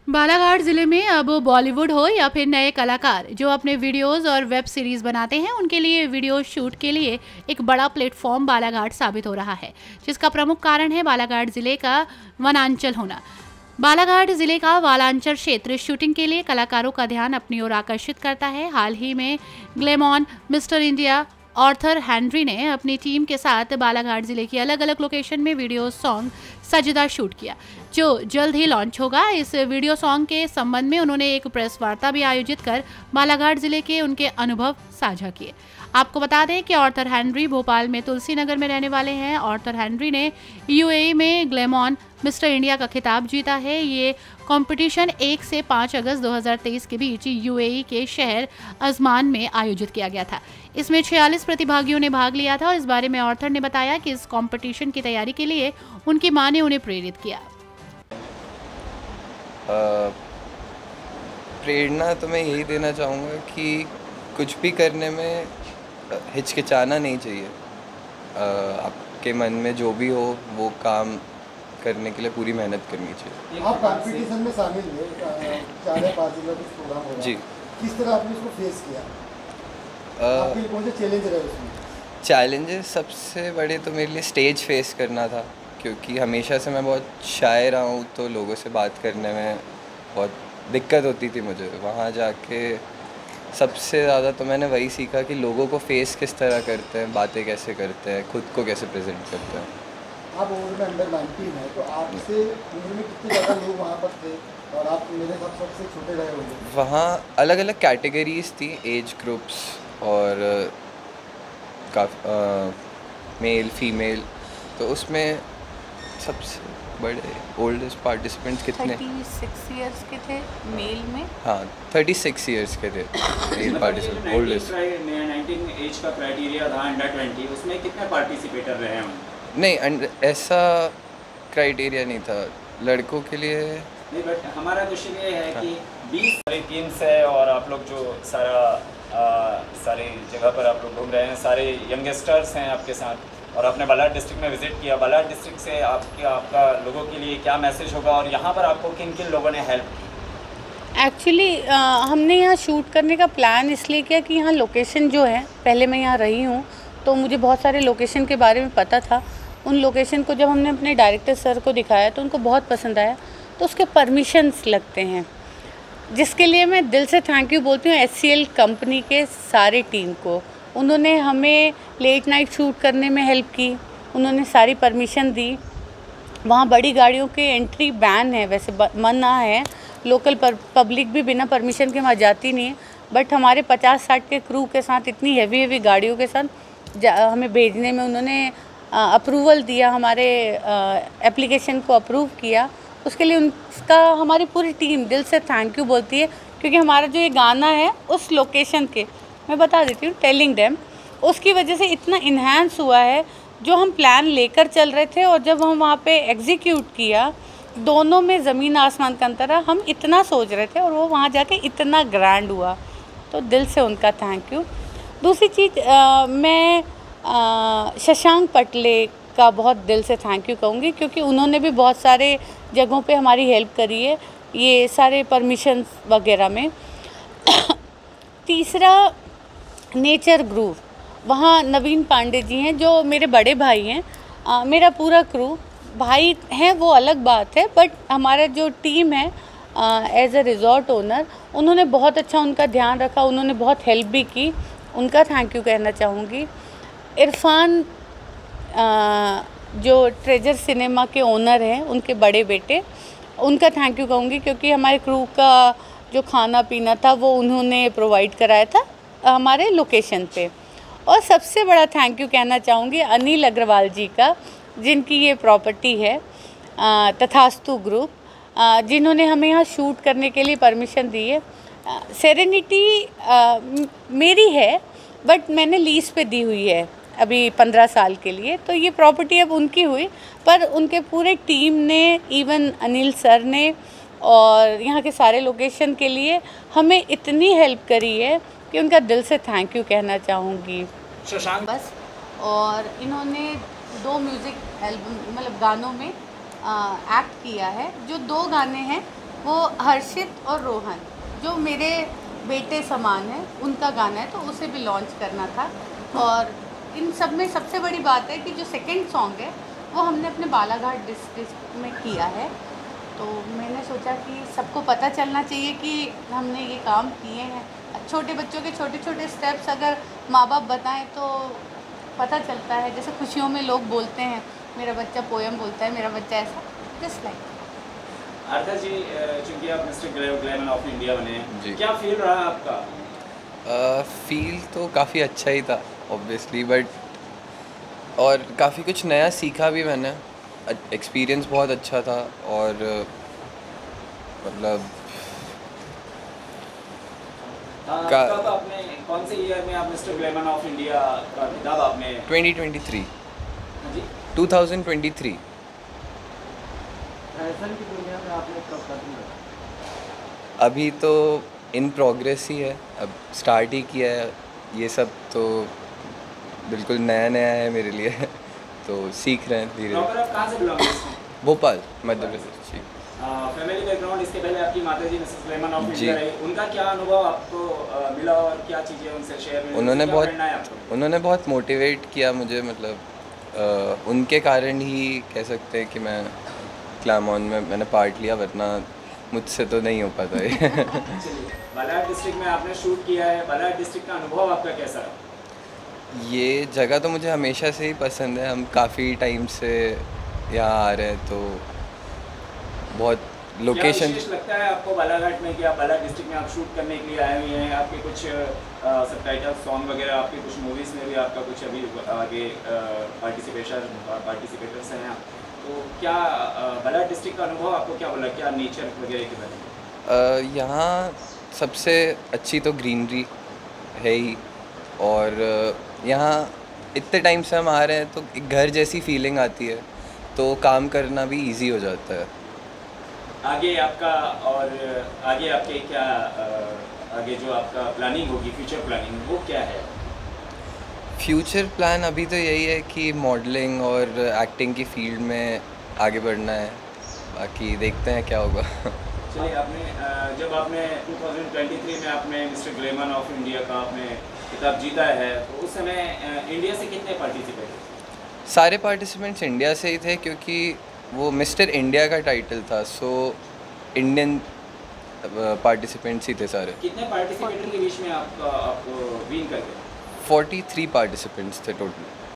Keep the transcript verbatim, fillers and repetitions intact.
बालाघाट ज़िले में अब बॉलीवुड हो या फिर नए कलाकार जो अपने वीडियोस और वेब सीरीज़ बनाते हैं, उनके लिए वीडियो शूट के लिए एक बड़ा प्लेटफॉर्म बालाघाट साबित हो रहा है, जिसका प्रमुख कारण है बालाघाट ज़िले का वनांचल होना। बालाघाट ज़िले का वालांचल क्षेत्र शूटिंग के लिए कलाकारों का ध्यान अपनी ओर आकर्षित करता है। हाल ही में Glamon Mister India Arthur Henry ने अपनी टीम के साथ बालाघाट जिले की अलग अलग लोकेशन में वीडियो सॉन्ग सजदा शूट किया, जो जल्द ही लॉन्च होगा। इस वीडियो सॉन्ग के संबंध में उन्होंने एक प्रेस वार्ता भी आयोजित कर बालाघाट जिले के उनके अनुभव साझा किए। आपको बता दें कि आर्थर हेनरी भोपाल में तुलसी नगर में रहने वाले हैं। आर्थर हेनरी ने यूएई में ग्लैमॉन मिस्टर इंडिया का खिताब जीता है। ये कंपटीशन एक से पाँच अगस्त दो हज़ार तेईस के बीच यूएई के शहर अजमान में आयोजित किया गया था। इसमें छियालीस प्रतिभागियों ने भाग लिया था और इस बारे में आर्थर ने बताया कि इस कंपटीशन की तैयारी के लिए उनकी मां ने उन्हें प्रेरित किया। प्रेरणा तो मैं यही देना चाहूँगा कि कुछ भी करने में हिचकिचाना नहीं चाहिए। आपके मन में जो भी हो वो काम करने के लिए पूरी मेहनत करनी चाहिए। आप कंपटीशन में शामिल हुए, चार या पाँच दिन का प्रोग्राम हो रहा है जी, किस तरह आपने इसको फेस किया? आपके लिए कौन से चैलेंज रहे उसमें? चैलेंजेस सबसे बड़े तो मेरे लिए स्टेज फेस करना था, क्योंकि हमेशा से मैं बहुत शाय रहा हूँ, तो लोगों से बात करने में बहुत दिक्कत होती थी मुझे। वहाँ जाके सबसे ज़्यादा तो मैंने वही सीखा कि लोगों को फेस किस तरह करते हैं, बातें कैसे करते हैं, खुद को कैसे प्रेजेंट करते हैं। आप उम्र में अंडर नाइनटीन है, तो आपसे उम्र में कितने ज़्यादा लोग वहाँ पर थे और आप मेरे साथ सबसे छोटे रहे होंगे? वहाँ अलग अलग कैटेगरीज थी, एज ग्रुप्स और काफ़ी मेल फीमेल, तो उसमें सबसे बड़े ओल्डेस्ट पार्टिसिपेंट्स कितने? छत्तीस इयर्स के थे मेल में। हाँ, छत्तीस इयर्स के थे male participant oldest. Nineteen age का क्राइटेरिया था अंडर बीस, उसमें कितने पार्टिसिपेटर रहे हैं? नहीं, ऐसा क्राइटेरिया नहीं था लड़कों के लिए। नहीं, बट हमारा क्वेश्चन ये है कि बीस सारी टीम्स है और आप लोग जो सारा आ, सारी जगह पर आप लोग घूम रहे हैं, सारे यंगस्टर्स हैं आपके साथ और आपने बालाघाट डिस्ट्रिक्ट में विजिट किया। बालाघाट डिस्ट्रिक्ट से आपके आपका लोगों के लिए क्या मैसेज होगा और यहाँ पर आपको किन किन लोगों ने हेल्प की? एक्चुअली हमने यहाँ शूट करने का प्लान इसलिए किया कि यहाँ लोकेशन जो है, पहले मैं यहाँ रही हूँ तो मुझे बहुत सारे लोकेशन के बारे में पता था। उन लोकेशन को जब हमने अपने डायरेक्टर सर को दिखाया तो उनको बहुत पसंद आया, तो उसके परमिशंस लगते हैं, जिसके लिए मैं दिल से थैंक यू बोलती हूँ एच सी एल कंपनी के सारे टीम को। उन्होंने हमें लेट नाइट शूट करने में हेल्प की, उन्होंने सारी परमिशन दी। वहाँ बड़ी गाड़ियों के एंट्री बैन है, वैसे मना है, लोकल पब्लिक भी बिना परमिशन के वहाँ जाती नहीं है, बट हमारे पचास साठ के क्रू के साथ इतनी हैवी हैवी गाड़ियों के साथ हमें भेजने में उन्होंने अप्रूवल दिया, हमारे एप्लीकेशन को अप्रूव किया। उसके लिए उनका हमारी पूरी टीम दिल से थैंक यू बोलती है, क्योंकि हमारा जो ये गाना है उस लोकेशन के, मैं बता देती हूँ, टेलिंग डैम, उसकी वजह से इतना इन्हांस हुआ है। जो हम प्लान लेकर चल रहे थे और जब हम वहाँ पे एग्जीक्यूट किया, दोनों में ज़मीन आसमान का अंतर है। हम इतना सोच रहे थे और वो वहाँ जाके इतना ग्रैंड हुआ, तो दिल से उनका थैंक यू। दूसरी चीज़, मैं आ, शशांक पटले का बहुत दिल से थैंक यू कहूँगी, क्योंकि उन्होंने भी बहुत सारे जगहों पे हमारी हेल्प करी है, ये सारे परमिशंस वगैरह में। तीसरा, नेचर ग्रूव, वहाँ नवीन पांडे जी हैं जो मेरे बड़े भाई हैं। आ, मेरा पूरा क्रू, भाई हैं वो अलग बात है, बट हमारा जो टीम है एज अ रिज़ॉर्ट ओनर, उन्होंने बहुत अच्छा उनका ध्यान रखा, उन्होंने बहुत हेल्प भी की, उनका थैंक यू कहना चाहूँगी। इरफान जो ट्रेजर सिनेमा के ओनर हैं, उनके बड़े बेटे, उनका थैंक यू कहूँगी, क्योंकि हमारे क्रू का जो खाना पीना था वो उन्होंने प्रोवाइड कराया था हमारे लोकेशन पे। और सबसे बड़ा थैंक यू कहना चाहूँगी अनिल अग्रवाल जी का, जिनकी ये प्रॉपर्टी है तथास्तु ग्रुप, जिन्होंने हमें यहाँ शूट करने के लिए परमिशन दी है। सेरेनिटी मेरी है, बट मैंने लीज पे दी हुई है अभी पंद्रह साल के लिए, तो ये प्रॉपर्टी अब उनकी हुई, पर उनके पूरे टीम ने, इवन अनिल सर ने और यहाँ के सारे लोकेशन के लिए हमें इतनी हेल्प करी है कि उनका दिल से थैंक यू कहना चाहूँगी। शशांक बस, और इन्होंने दो म्यूज़िक एल्बम मतलब गानों में एक्ट किया है। जो दो गाने हैं वो हर्षित और रोहन जो मेरे बेटे समान है, उनका गाना है, तो उसे भी लॉन्च करना था। और इन सब में सबसे बड़ी बात है कि जो सेकंड सॉन्ग है वो हमने अपने बालाघाट डिस्ट्रिक्ट में किया है। तो मैंने सोचा कि सबको पता चलना चाहिए कि हमने ये काम किए हैं। छोटे बच्चों के छोटे छोटे स्टेप्स अगर माँ बाप बताएं तो पता चलता है। जैसे खुशियों में लोग बोलते हैं मेरा बच्चा पोएम बोलता है, मेरा बच्चा ऐसा, जस्ट लाइक। आर्था जी, चूंकि आप मिस्टर ग्लैमर ऑफ इंडिया बने जी। हैं, क्या फील रहा आपका? फील तो काफ़ी अच्छा ही था ऑब्वियसली, बट और काफ़ी कुछ नया सीखा भी मैंने। एक्सपीरियंस बहुत अच्छा था और मतलब का, कब आपने, कौन से ईयर में आप मिस्टर ग्लैमर ऑफ इंडिया का खिताब आपने? ट्वेंटी ट्वेंटी थ्री हाँ जी, two thousand twenty three. Fashion की दुनिया में आपने कब कदम रखा? अभी तो इन प्रोग्रेस ही है, अब स्टार्ट ही किया है। ये सब तो बिल्कुल नया नया है मेरे लिए तो सीख रहे हैं धीरे प्रॉपर आप कहाँ से बिलोंग करते हैं? भोपाल, मध्य प्रदेश जी। फैमिली बैकग्राउंड, इसके पहले आपकी माता जी मिसेस ग्लैमर ऑफ जी। इंडिया रही, उनका क्या अनुभव आपको आ, मिला और क्या चीज़ें उनसे शेयर हुई? उन्होंने क्या बहुत प्रेरणा है आपको? उन्होंने बहुत मोटिवेट किया मुझे, मतलब आ, उनके कारण ही कह सकते हैं कि मैं क्लैमॉन में मैंने पार्ट लिया, वरना मुझसे तो नहीं हो पाता ये। चलिए, बालाघाट डिस्ट्रिक्ट में आपने शूट किया है, बालाघाट डिस्ट्रिक्ट का अनुभव आपका कैसा रहा? ये जगह तो मुझे हमेशा से ही पसंद है। हम काफ़ी टाइम से यहाँ आ रहे हैं, तो बहुत क्या लोकेशन विशेष लगता है आपको बालाघाट में कि आप बालाघाट डिस्ट्रिक्ट में आप शूट करने के लिए आए हुए हैं? आपके कुछ सबटाइटल सॉन्ग वगैरह, आपके कुछ मूवीज़ में भी आपका कुछ अभी आगे पार्टिसिपेशन पार्टिसिपेटर्स हैं आप, तो क्या बालाघाट डिस्ट्रिक्ट का अनुभव आपको क्या बोला, क्या नेचर वगैरह के बारे में? यहाँ सबसे अच्छी तो ग्रीनरी है ही, और यहाँ इतने टाइम से हम आ रहे हैं तो एक घर जैसी फीलिंग आती है, तो काम करना भी इजी हो जाता है। आगे आपका और आगे आपके क्या आगे जो आपका प्लानिंग होगी, फ्यूचर प्लानिंग, वो क्या है? फ्यूचर प्लान अभी तो यही है कि मॉडलिंग और एक्टिंग की फील्ड में आगे बढ़ना है, बाकी देखते हैं क्या होगा। चलिए, आपने जब आपने टू थाउजेंड ट्वेंटी थ्री में आपने मिस्टर ग्लैमर ऑफ इंडिया का आपने खिताब जीता है, तो उस समय इंडिया से कितने पार्टिसिपेट थे? सारे पार्टिसिपेंट्स इंडिया से ही थे, क्योंकि वो मिस्टर इंडिया का टाइटल था, सो इंडियन पार्टिसिपेंट्स ही थे सारे। कितने पार्टिसिपेटर के बीच में आपका आप विन कर गए? फोर्टी थ्री पार्टिसिपेंट्स थे टोटल।